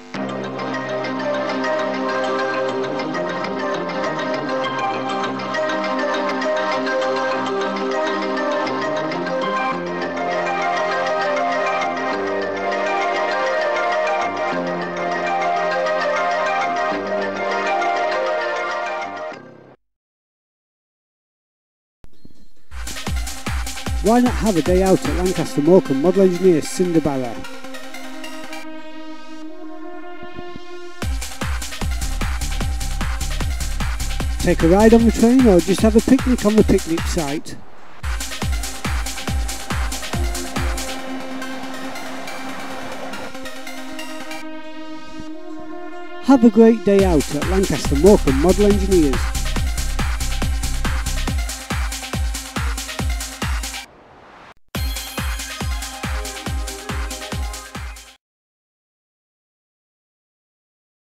Why not have a day out at Lancaster and Morecambe model engineer Cinderbarrow? Take a ride on the train or just have a picnic on the picnic site. Have a great day out at Lancaster and Morecambe model engineers.